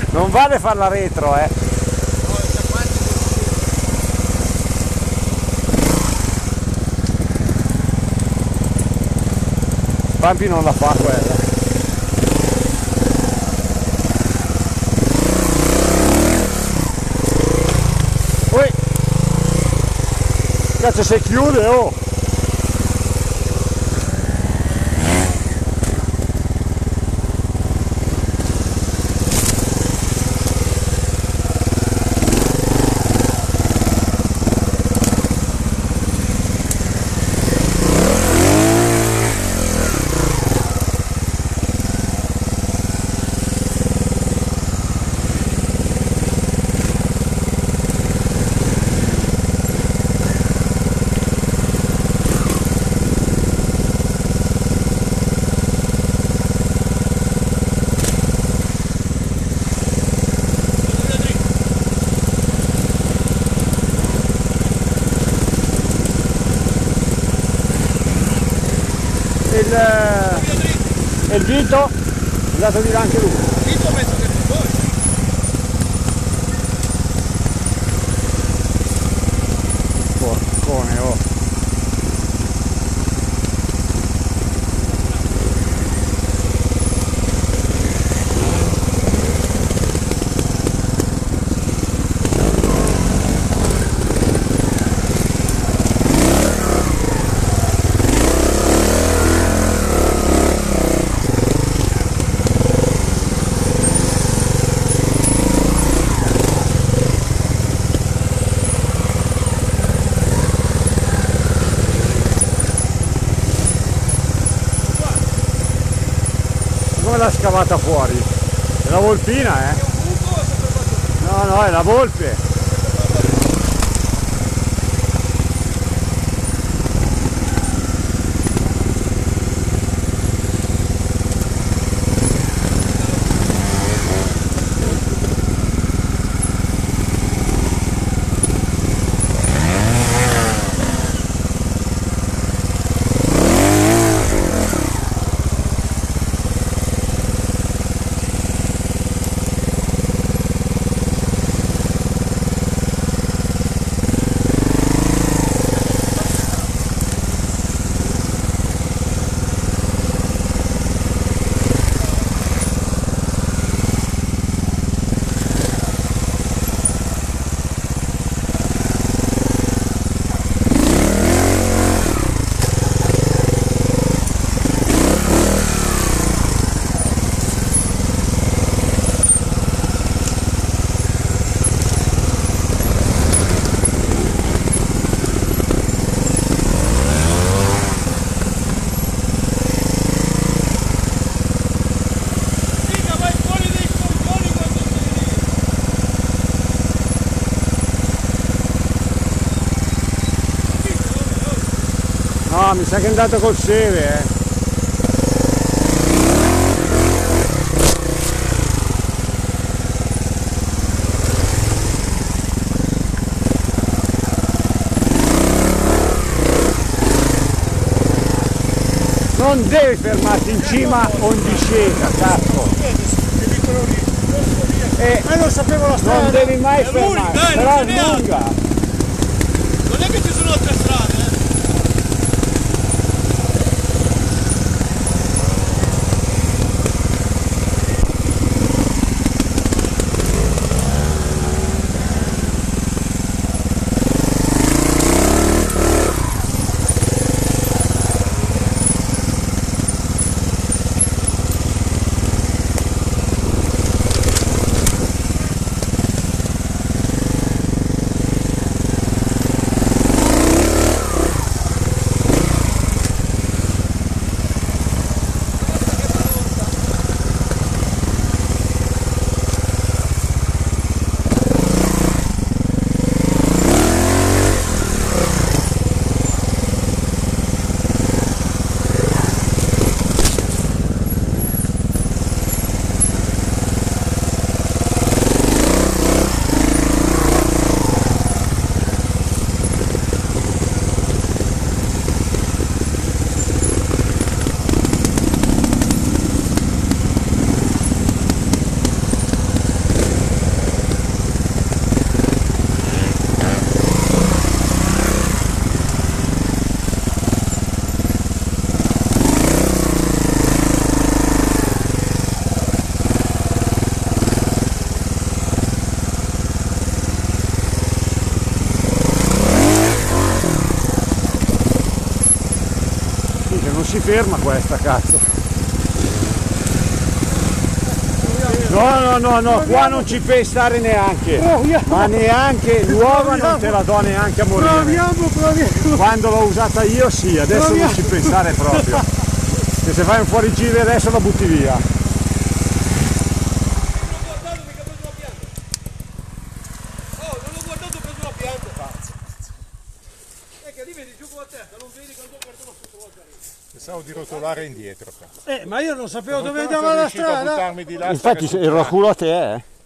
Non vale farla retro, Pampi non la fa quella. Ui! Cazzo, se chiude, oh! Il Vito è andato di là anche lui. Vito penso che non vuoi. Porcone, oh. Come l'ha scavata fuori? È la volpina, No, no, è la volpe. No, mi sa che è andato col seve, Non devi fermarti in cima o in discesa, cazzo. Non sapevo la strada. Non devi mai fermarti, però è lunga. Non è che ci sono altre strade, si ferma questa, cazzo. No, qua non ci fai stare neanche. Ma neanche, nuova non te la do neanche a morire. Proviamo. Quando l'ho usata io sì, adesso non ci pensare proprio. Che se fai un fuorigiro adesso la butti via. Non l'ho guardato, ho preso la pianta. È che lì vedi giù con la testa, non vedi quando ho aperto la strada. Pensavo di rotolare indietro. Ma io non sapevo dove andava la strada. Buttarmi di là. Infatti il culo a te,